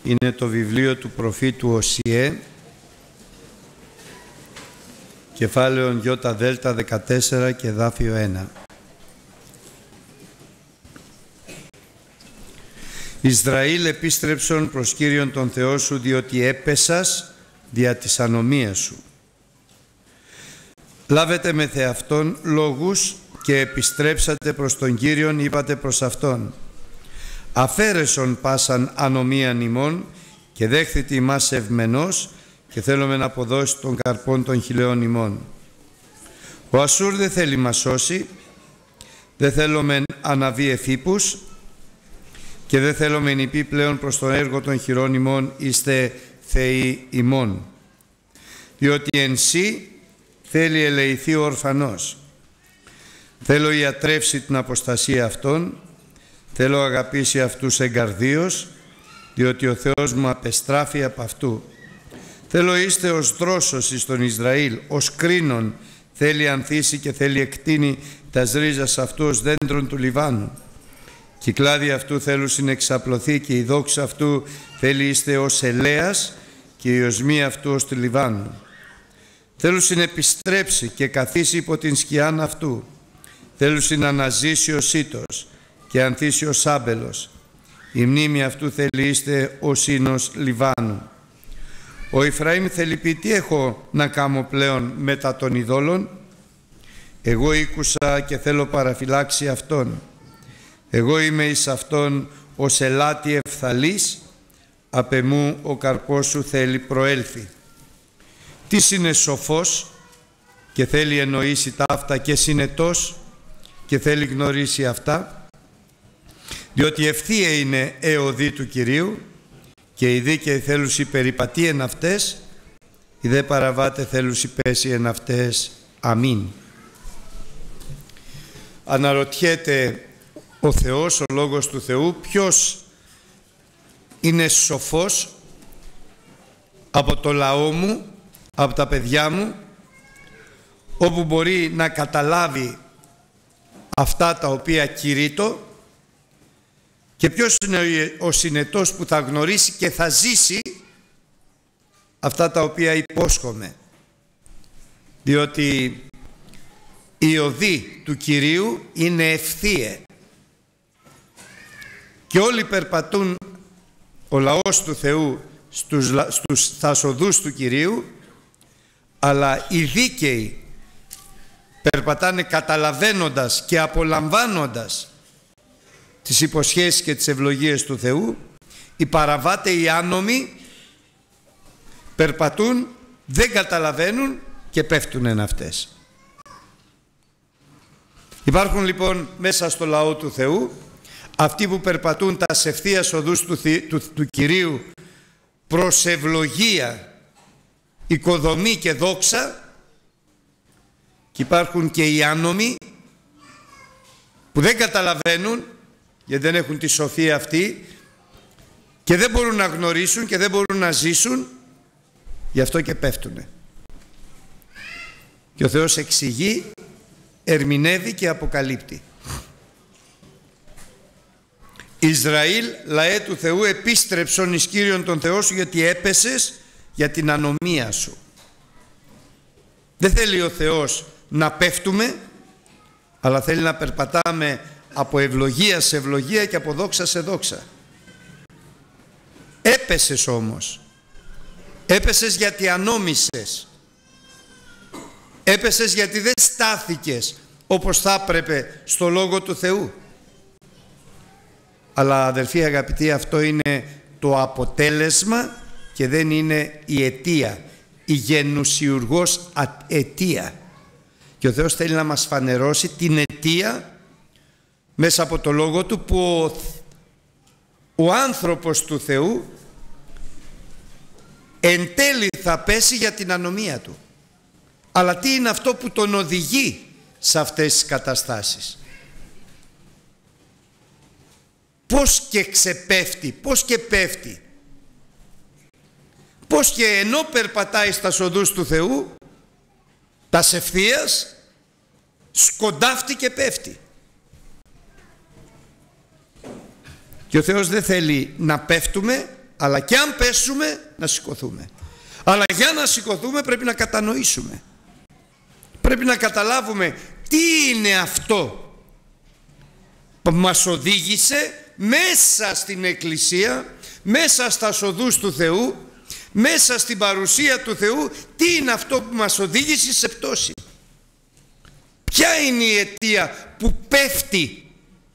είναι το βιβλίο του προφήτου Οσιέ, κεφάλαιο ΙΔ 14 και εδάφιο 1. Ισραήλ, επίστρεψον προς Κύριον τον Θεό σου, διότι έπεσας δια της ανομίας σου. Λάβετε με θεαυτόν λόγους και επιστρέψατε προς τον Κύριον, είπατε προς Αυτόν. Αφαίρεσον πάσαν ανομίαν ημών και δέχθητη ημάς ευμενός και θέλουμε να αποδώσει των καρπών των χιλιών ημών. Ο Ασσούρ δεν θέλει μας σώσει, δεν θέλουμε αναβεί εφήπους και δεν θέλουμε νηπεί πλέον προς τον έργο των χειρών ημών, είστε θεοί ημών. Διότι εν σύ θέλει ελεηθεί ο ορφανός. Θέλω ιατρεύσει την αποστασία αυτών, θέλω αγαπήσει αυτούς εγκαρδίως, διότι ο Θεός μου απεστράφει από αυτού. Θέλω είστε ως δρόσος εις τον Ισραήλ, ως κρίνον θέλει ανθίσει και θέλει εκτείνει τας ρίζας αυτού ως δέντρων του Λιβάνου. Και η κλάδη αυτού θέλουν συνεξαπλωθεί και η δόξα αυτού θέλει είστε ως ελέας και η οσμή αυτού ως του Λιβάνου. Θέλουν συνεπιστρέψει και καθίσει υπό την σκιάν αυτού. Θέλουν συναναζήσει ο σύτος και ανθίσει ο άμπελος. Η μνήμη αυτού θέλει είστε ως ίνος Λιβάνου. Ο Ιφραήμ θέλει πει, τι έχω να κάνω πλέον μετά των ειδόλων. Εγώ ήκουσα και θέλω παραφυλάξει αυτόν. Εγώ είμαι εις αυτόν ως ελάτι ευθαλής, απ' εμού ο καρπός σου θέλει προέλθει. Τι είναι σοφός και θέλει εννοήσει τα αυτά και συνετός και θέλει γνωρίσει αυτά, διότι ευθεία είναι εωδή του Κυρίου και οι δίκαιοι θέλουσι περιπατεί εν αυτές, οι δε παραβάτε θέλουσι πέσει εν αυτές. Αμήν. Αναρωτιέται ο Θεός, ο Λόγος του Θεού, ποιος είναι σοφός από το λαό μου, από τα παιδιά μου, όπου μπορεί να καταλάβει αυτά τα οποία κηρύττω, και ποιος είναι ο συνετός που θα γνωρίσει και θα ζήσει αυτά τα οποία υπόσχομαι. Διότι η οδή του Κυρίου είναι ευθεία και όλοι περπατούν, ο λαός του Θεού στα οδούς του Κυρίου, αλλά οι δίκαιοι περπατάνε καταλαβαίνοντας και απολαμβάνοντας τις υποσχέσεις και τις ευλογίες του Θεού. Οι παραβάτε, οι άνομοι περπατούν, δεν καταλαβαίνουν και πέφτουν εν αυτές. Υπάρχουν λοιπόν μέσα στο λαό του Θεού αυτοί που περπατούν τα ευθείας οδούς του Κυρίου προς ευλογία, οικοδομή και δόξα, και υπάρχουν και οι άνομοι που δεν καταλαβαίνουν γιατί δεν έχουν τη σοφία αυτή και δεν μπορούν να γνωρίσουν και δεν μπορούν να ζήσουν, γι' αυτό και πέφτουνε. Και ο Θεός εξηγεί, ερμηνεύει και αποκαλύπτει. Ισραήλ, λαέ του Θεού, επίστρεψον εις Κύριον τον Θεό σου, γιατί έπεσες για την ανομία σου. Δεν θέλει ο Θεός να πέφτουμε, αλλά θέλει να περπατάμε από ευλογία σε ευλογία και από δόξα σε δόξα. Έπεσες όμως. Έπεσες γιατί ανόμισες. Έπεσες γιατί δεν στάθηκες όπως θα έπρεπε στο Λόγο του Θεού. Αλλά αδελφοί αγαπητοί, αυτό είναι το αποτέλεσμα και δεν είναι η αιτία, η γενουσιουργός αιτία. Και ο Θεός θέλει να μας φανερώσει την αιτία μέσα από το Λόγο Του, που ο άνθρωπος του Θεού εν τέλει θα πέσει για την ανομία του. Αλλά τι είναι αυτό που τον οδηγεί σε αυτές τις καταστάσεις? Πώς και ξεπέφτει, πώς και πέφτει, πώς και ενώ περπατάει στα οδούς του Θεού, τας ευθείας, σκοντάφτει και πέφτει. Και ο Θεός δεν θέλει να πέφτουμε, αλλά και αν πέσουμε να σηκωθούμε. Αλλά για να σηκωθούμε πρέπει να κατανοήσουμε. Πρέπει να καταλάβουμε τι είναι αυτό που μας οδήγησε μέσα στην Εκκλησία, μέσα στα οδούς του Θεού, μέσα στην παρουσία του Θεού, τι είναι αυτό που μας οδήγησε σε πτώση. Ποια είναι η αιτία που πέφτει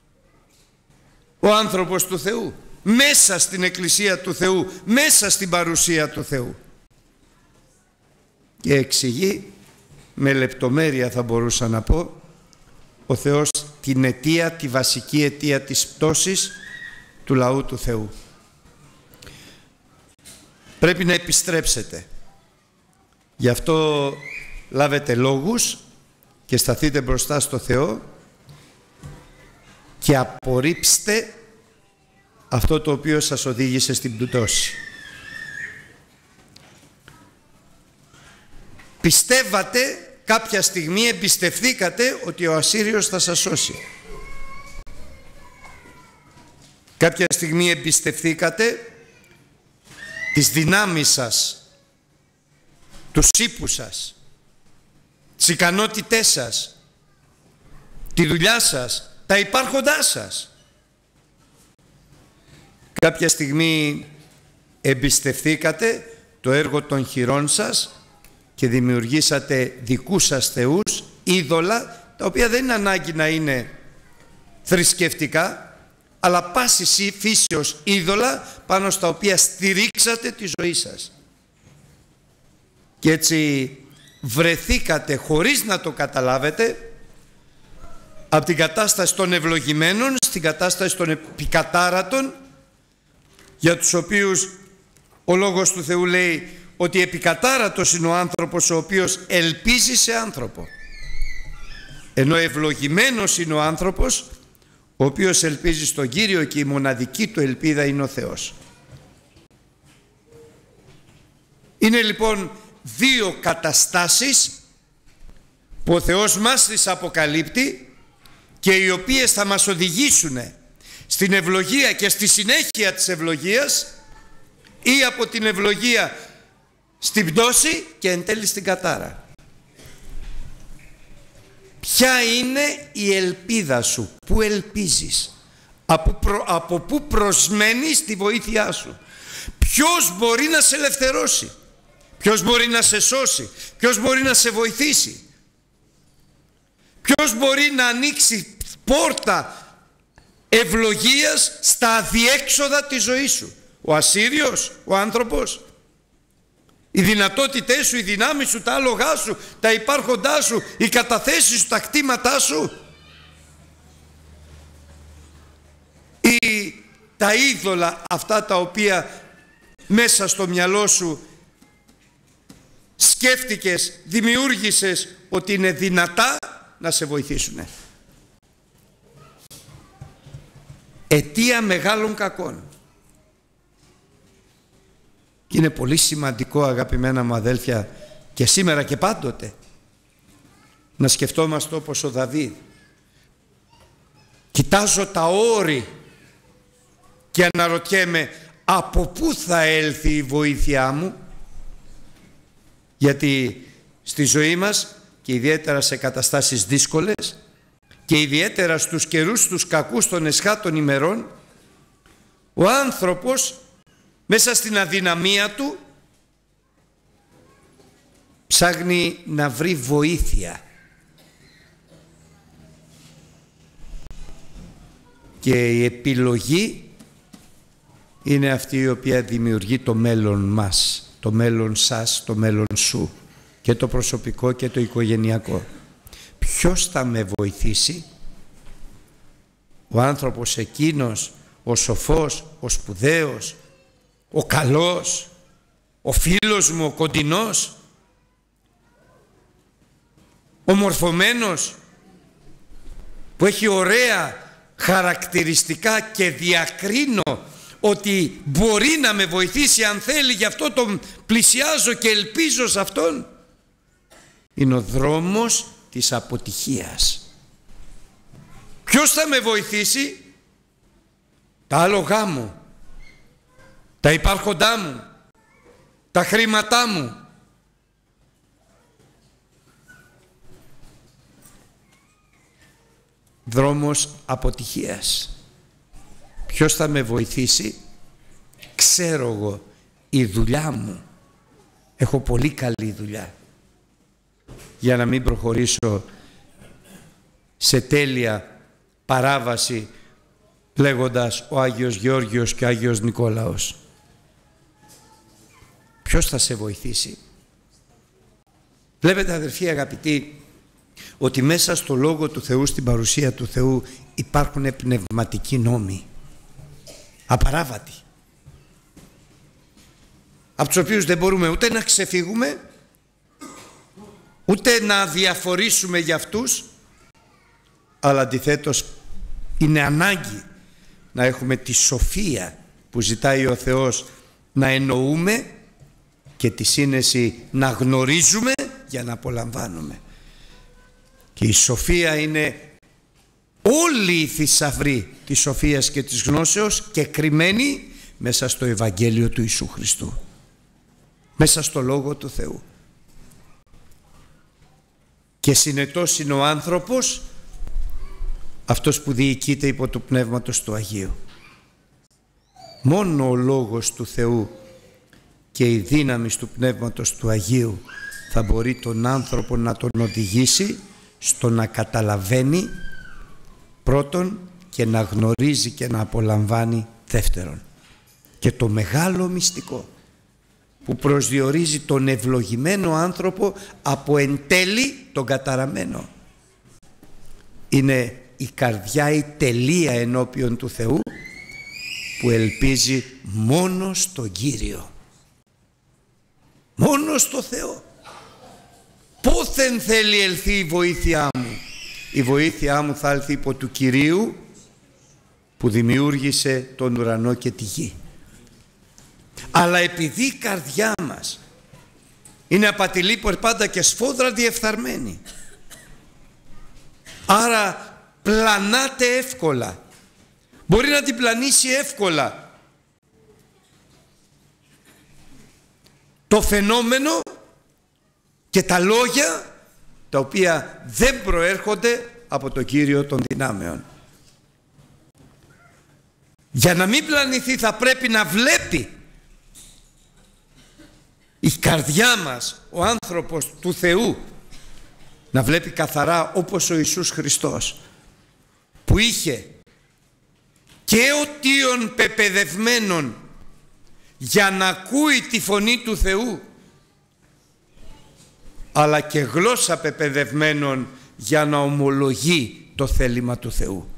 ο άνθρωπος του Θεού μέσα στην Εκκλησία του Θεού, μέσα στην παρουσία του Θεού. Και εξηγεί με λεπτομέρεια, θα μπορούσα να πω, ο Θεός την αιτία, τη βασική αιτία της πτώσης του λαού του Θεού. Πρέπει να επιστρέψετε. Γι' αυτό λάβετε λόγους και σταθείτε μπροστά στο Θεό και απορρίψτε αυτό το οποίο σας οδήγησε στην πτώση. Πιστεύατε κάποια στιγμή, εμπιστευθήκατε ότι ο Ασσύριος θα σας σώσει. Κάποια στιγμή εμπιστευθήκατε τις δυνάμεις σας, τους ύπους σας, τις ικανότητές σας, τη δουλειά σας, τα υπάρχοντά σας. Κάποια στιγμή εμπιστευθήκατε το έργο των χειρών σας και δημιουργήσατε δικούς σας θεούς, είδωλα, τα οποία δεν είναι ανάγκη να είναι θρησκευτικά, αλλά πάσης φύσεως είδωλα πάνω στα οποία στηρίξατε τη ζωή σας. Και έτσι βρεθήκατε, χωρίς να το καταλάβετε, από την κατάσταση των ευλογημένων στην κατάσταση των επικατάρατων, για τους οποίους ο Λόγος του Θεού λέει ότι επικατάρατος είναι ο άνθρωπος ο οποίος ελπίζει σε άνθρωπο, ενώ ευλογημένος είναι ο άνθρωπος ο οποίος ελπίζει στον Κύριο και η μοναδική του ελπίδα είναι ο Θεός. Είναι λοιπόν δύο καταστάσεις που ο Θεός μας τις αποκαλύπτει και οι οποίες θα μας οδηγήσουν στην ευλογία και στη συνέχεια της ευλογίας, ή από την ευλογία στην πτώση και εν τέλει στην κατάρα. Ποια είναι η ελπίδα σου, πού ελπίζεις, από πού προσμένεις τη βοήθειά σου, ποιος μπορεί να σε ελευθερώσει, ποιος μπορεί να σε σώσει, ποιος μπορεί να σε βοηθήσει, ποιος μπορεί να ανοίξει πόρτα ευλογίας στα αδιέξοδα της ζωής σου. Ο Ασσύριος, ο άνθρωπος, οι δυνατότητές σου, οι δυνάμεις σου, τα άλογά σου, τα υπάρχοντά σου, οι καταθέσεις σου, τα κτήματά σου, ή τα είδωλα αυτά τα οποία μέσα στο μυαλό σου σκέφτηκες, δημιούργησες ότι είναι δυνατά να σε βοηθήσουν. Αιτία μεγάλων κακών. Και είναι πολύ σημαντικό, αγαπημένα μου αδέλφια, και σήμερα και πάντοτε, να σκεφτόμαστε όπως ο Δαβίδ. Κοιτάζω τα όρη και αναρωτιέμαι από πού θα έλθει η βοήθειά μου, γιατί στη ζωή μας και ιδιαίτερα σε καταστάσεις δύσκολες και ιδιαίτερα στους καιρούς τους κακούς των εσχάτων ημερών, ο άνθρωπος μέσα στην αδυναμία του ψάχνει να βρει βοήθεια. Και η επιλογή είναι αυτή η οποία δημιουργεί το μέλλον μας, το μέλλον σας, το μέλλον σου, και το προσωπικό και το οικογενειακό. Ποιος θα με βοηθήσει? Ο άνθρωπος εκείνος, ο σοφός, ο σπουδαίος, ο καλός, ο φίλος μου, ο κοντινός, ο μορφωμένος, που έχει ωραία χαρακτηριστικά και διακρίνω ότι μπορεί να με βοηθήσει αν θέλει, γι' αυτό τον πλησιάζω και ελπίζω σε αυτόν, είναι ο δρόμος της αποτυχίας. Ποιος θα με βοηθήσει? Τα άλογά μου, τα υπάρχοντά μου, τα χρήματά μου. Δρόμος αποτυχίας. Ποιος θα με βοηθήσει? Ξέρω εγώ, η δουλειά μου. Έχω πολύ καλή δουλειά. Για να μην προχωρήσω σε τέλεια παράβαση λέγοντας ο Άγιος Γεώργιος και ο Άγιος Νικόλαος. Ποιος θα σε βοηθήσει? Βλέπετε, αδερφοί αγαπητοί, ότι μέσα στο Λόγο του Θεού, στην παρουσία του Θεού, υπάρχουν πνευματικοί νόμοι, απαράβατοι, από τους οποίους δεν μπορούμε ούτε να ξεφύγουμε, ούτε να διαφορήσουμε για αυτούς, αλλά αντιθέτως είναι ανάγκη να έχουμε τη σοφία που ζητάει ο Θεός να εννοούμε και τη σύνεση να γνωρίζουμε για να απολαμβάνουμε. Και η σοφία είναι όλη η θησαυρή της σοφίας και της γνώσεως και κρυμμένη μέσα στο Ευαγγέλιο του Ιησού Χριστού, μέσα στο Λόγο του Θεού. Και συνετός είναι ο άνθρωπος αυτός που διοικείται υπό του Πνεύματος του Αγίου. Μόνο ο Λόγος του Θεού και η δύναμη του Πνεύματος του Αγίου θα μπορεί τον άνθρωπο να τον οδηγήσει στο να καταλαβαίνει πρώτον και να γνωρίζει και να απολαμβάνει δεύτερον. Και το μεγάλο μυστικό που προσδιορίζει τον ευλογημένο άνθρωπο από εν τέλει τον καταραμένο είναι η καρδιά, η τελεία ενώπιον του Θεού, που ελπίζει μόνο στον Κύριο, μόνο στο Θεό. Πόθεν θέλει ελθεί η βοήθειά μου? Η βοήθειά μου θα έλθει υπό του Κυρίου που δημιούργησε τον ουρανό και τη γη. Αλλά επειδή η καρδιά μας είναι απατηλή πάντα και σφόδρα διεφθαρμένη, άρα πλανάται εύκολα, μπορεί να την πλανήσει εύκολα το φαινόμενο και τα λόγια τα οποία δεν προέρχονται από τον Κύριο των δυνάμεων. Για να μην πλανηθεί θα πρέπει να βλέπει η καρδιά μας, ο άνθρωπος του Θεού, να βλέπει καθαρά, όπως ο Ιησούς Χριστός, που είχε και οτίον πεπαιδευμένον για να ακούει τη φωνή του Θεού, αλλά και γλώσσα πεπαιδευμένων για να ομολογεί το θέλημα του Θεού.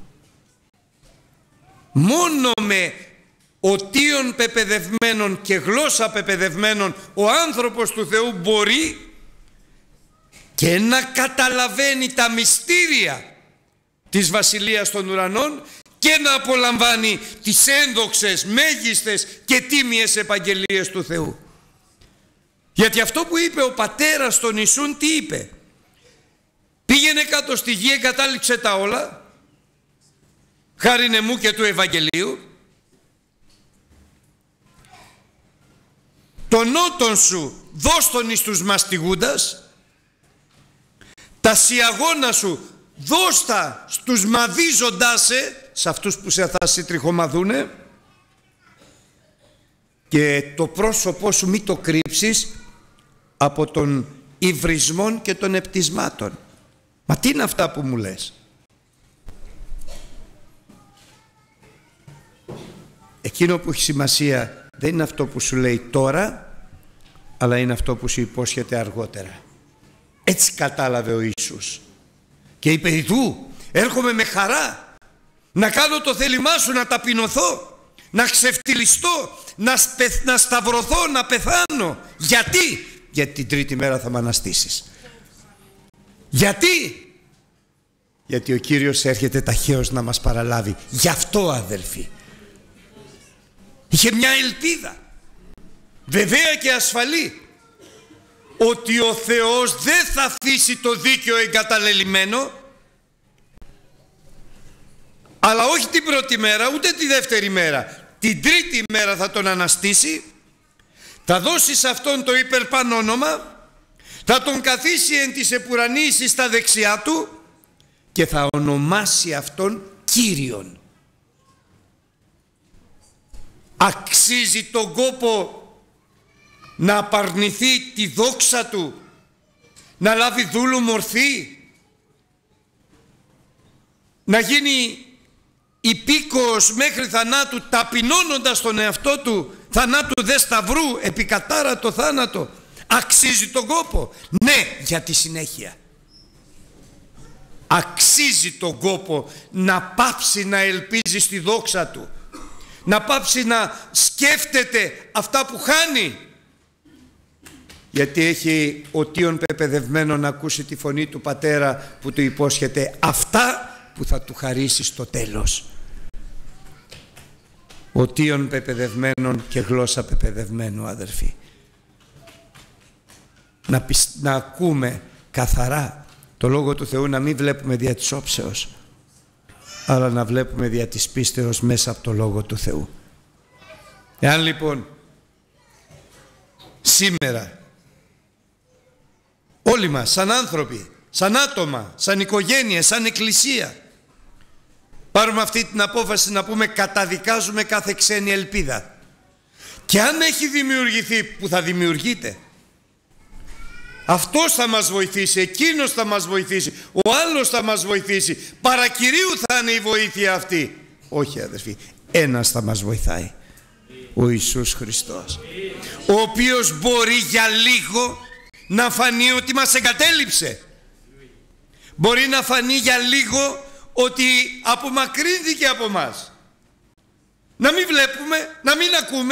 Μόνο με οτίον πεπαιδευμένων και γλώσσα πεπαιδευμένων ο άνθρωπος του Θεού μπορεί και να καταλαβαίνει τα μυστήρια της Βασιλείας των Ουρανών και να απολαμβάνει τις ένδοξες, μέγιστες και τίμιες επαγγελίες του Θεού. Γιατί αυτό που είπε ο πατέρας των Ιησούν, τι είπε? Πήγαινε κάτω στη γη, εγκατάλειψε τα όλα, χάρινε μου και του Ευαγγελίου, τον νότον σου δώστον εις τους μαστιγούντας, τα σιαγώνα σου δώστα στους μαδίζοντάς σε αυτούς που σε θα συντριχομαδούνε, και το πρόσωπό σου μη το κρύψεις από των υβρισμών και των επτισμάτων. Μα τι είναι αυτά που μου λες? Εκείνο που έχει σημασία δεν είναι αυτό που σου λέει τώρα, αλλά είναι αυτό που σου υπόσχεται αργότερα. Έτσι κατάλαβε ο Ιησούς και είπε: «Ιδού, έρχομαι με χαρά να κάνω το θέλημά σου, να ταπεινωθώ, να ξεφτυλιστώ, να σταυρωθώ, να πεθάνω». Γιατί? Γιατί την τρίτη μέρα θα με αναστήσεις. Γιατί? Γιατί ο Κύριος έρχεται ταχαίως να μας παραλάβει. Γι' αυτό, αδελφοί, είχε μια ελπίδα βεβαία και ασφαλή, ότι ο Θεός δεν θα αφήσει το δίκαιο εγκαταλελειμμένο, αλλά όχι την πρώτη μέρα ούτε τη δεύτερη μέρα, την τρίτη μέρα θα τον αναστήσει, θα δώσει σε αυτόν το υπερπαν όνομα, θα τον καθίσει εν της επουρανής στα δεξιά του και θα ονομάσει αυτόν Κύριον. Αξίζει τον κόπο να απαρνηθεί τη δόξα του, να λάβει δούλου μορφή, να γίνει υπήκοος μέχρι θανάτου, ταπεινώνοντας τον εαυτό του, θανάτου δε σταυρού, επικατάρατο θάνατο? Αξίζει τον κόπο? Ναι, για τη συνέχεια. Αξίζει τον κόπο να πάψει να ελπίζει στη δόξα του, να πάψει να σκέφτεται αυτά που χάνει, γιατί έχει οτίον πεπαιδευμένο να ακούσει τη φωνή του Πατέρα που του υπόσχεται αυτά που θα του χαρίσει στο τέλος. Οτίον πεπαιδευμένον και γλώσσα πεπαιδευμένου, αδερφοί. Να ακούμε καθαρά το Λόγο του Θεού, να μην βλέπουμε δια της όψεως, αλλά να βλέπουμε δια της πίστεως μέσα από το Λόγο του Θεού. Εάν λοιπόν σήμερα όλοι μας σαν άνθρωποι, σαν άτομα, σαν οικογένεια, σαν εκκλησία πάρουμε αυτή την απόφαση να πούμε καταδικάζουμε κάθε ξένη ελπίδα, και αν έχει δημιουργηθεί, που θα δημιουργείται, αυτός θα μας βοηθήσει, εκείνος θα μας βοηθήσει, ο άλλος θα μας βοηθήσει, παρακυρίου θα είναι η βοήθεια αυτή. Όχι, αδερφοί, ένας θα μας βοηθάει, ο Ιησούς Χριστός, ο οποίος μπορεί για λίγο να φανεί ότι μας εγκατέλειψε. Μπορεί να φανεί για λίγο ότι απομακρύνθηκε από μας. Να μην βλέπουμε, να μην ακούμε,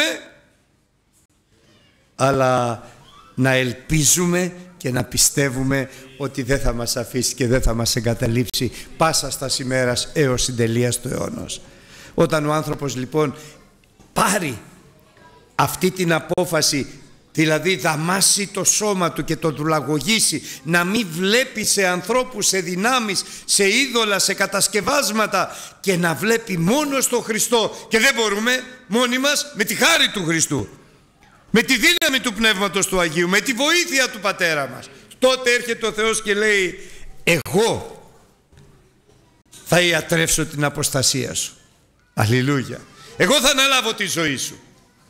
αλλά να ελπίζουμε και να πιστεύουμε ότι δεν θα μας αφήσει και δεν θα μας εγκαταλείψει πάσα στας ημέρας έως συντελείας του αιώνος. Όταν ο άνθρωπος λοιπόν πάρει αυτή την απόφαση, δηλαδή δαμάσει το σώμα του και το τουλαγωγήσει, να μην βλέπει σε ανθρώπους, σε δυνάμεις, σε είδωλα, σε κατασκευάσματα, και να βλέπει μόνο στο Χριστό, και δεν μπορούμε μόνοι μας, με τη χάρη του Χριστού, με τη δύναμη του Πνεύματος του Αγίου, με τη βοήθεια του Πατέρα μας, τότε έρχεται ο Θεός και λέει εγώ θα ιατρεύσω την αποστασία σου. Αλληλούια. Εγώ θα αναλάβω τη ζωή σου.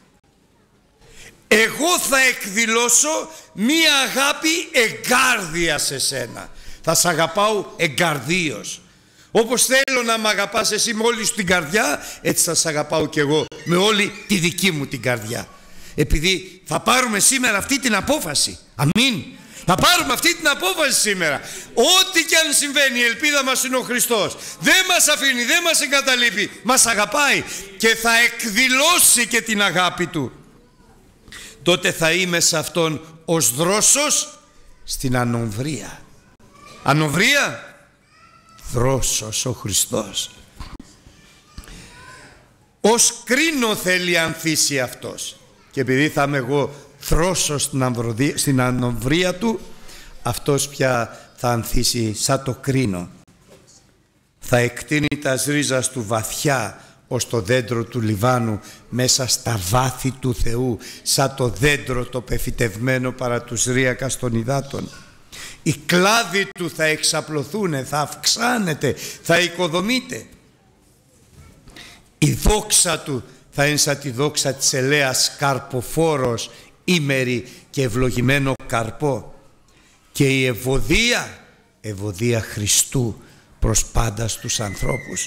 Εγώ θα εκδηλώσω μία αγάπη εγκάρδια σε σένα. Θα σ' αγαπάω εγκαρδίως. Όπως θέλω να μ' αγαπάς εσύ με όλη σου την καρδιά, έτσι θα σ' αγαπάω κι εγώ με όλη τη δική μου την καρδιά. Επειδή θα πάρουμε σήμερα αυτή την απόφαση. Αμήν. Θα πάρουμε αυτή την απόφαση σήμερα. Ό,τι και αν συμβαίνει, η ελπίδα μας είναι ο Χριστός. Δεν μας αφήνει, δεν μας εγκαταλείπει. Μας αγαπάει και θα εκδηλώσει και την αγάπη Του. Τότε θα είμαι σε Αυτόν ως δρόσος στην ανομβρία. Ανομβρία, δρόσος ο Χριστός. Ως κρίνο θέλει ανθίσει Αυτός. Και επειδή θα είμαι εγώ δρόσος στην ανομβρία Του, Αυτός πια θα ανθίσει σαν το κρίνο. Θα εκτείνει τα ρίζας Του βαθιά ως το δέντρο του Λιβάνου, μέσα στα βάθη του Θεού, σαν το δέντρο το πεφυτευμένο παρά τους ρύακας των υδάτων. Οι κλάδοι Του θα εξαπλωθούν, θα αυξάνεται, θα οικοδομείται. Η δόξα Του θα είναι σαν τη δόξα της ελαίας, καρποφόρος, ήμερη και ευλογημένο καρπό. Και η ευωδία Χριστού προς πάντα στους ανθρώπους.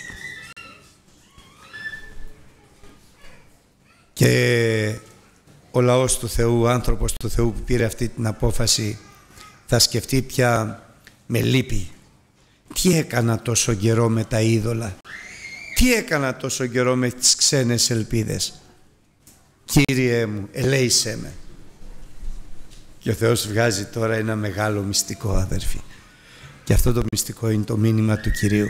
Και ο λαός του Θεού, ο άνθρωπος του Θεού που πήρε αυτή την απόφαση, θα σκεφτεί πια με λύπη. Τι έκανα τόσο καιρό με τα είδωλα? Τι έκανα τόσο καιρό με τις ξένες ελπίδες? Κύριε μου, ελέησέ με. Και ο Θεός βγάζει τώρα ένα μεγάλο μυστικό, αδέρφοι. Και αυτό το μυστικό είναι το μήνυμα του Κυρίου.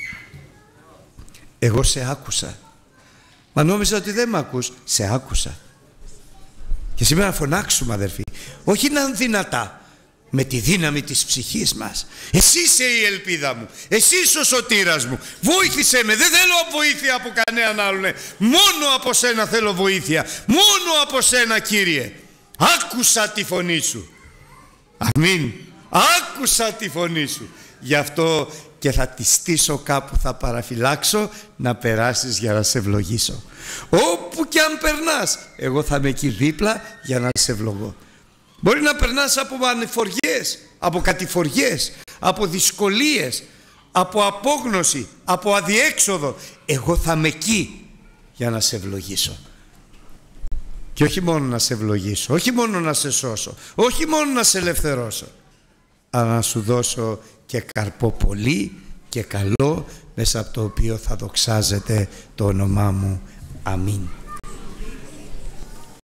Εγώ σε άκουσα. Μα νόμιζα ότι δεν με ακούς. Σε άκουσα. Και σήμερα φωνάξουμε, αδερφοί. Όχι να είναι δυνατά. με τη δύναμη της ψυχής μας. Εσύ είσαι η ελπίδα μου, εσύ είσαι ο σωτήρας μου, βοήθησέ με, δεν θέλω βοήθεια από κανέναν άλλον, μόνο από σένα θέλω βοήθεια, μόνο από σένα Κύριε. Άκουσα τη φωνή σου. Αμήν. Άκουσα τη φωνή σου. Γι' αυτό και θα τη στήσω κάπου, θα παραφυλάξω να περάσεις για να σε ευλογήσω. Όπου και αν περνάς, εγώ θα είμαι εκεί δίπλα για να σε ευλογώ. Μπορεί να περνάς από ανεφοριές, από κατηφοριές, από δυσκολίες, από απόγνωση, από αδιέξοδο. Εγώ θα είμαι εκεί για να σε ευλογήσω. Και όχι μόνο να σε ευλογήσω, όχι μόνο να σε σώσω, όχι μόνο να σε ελευθερώσω, αλλά να σου δώσω και καρπό πολύ και καλό, μέσα από το οποίο θα δοξάζεται το όνομά μου. Αμήν.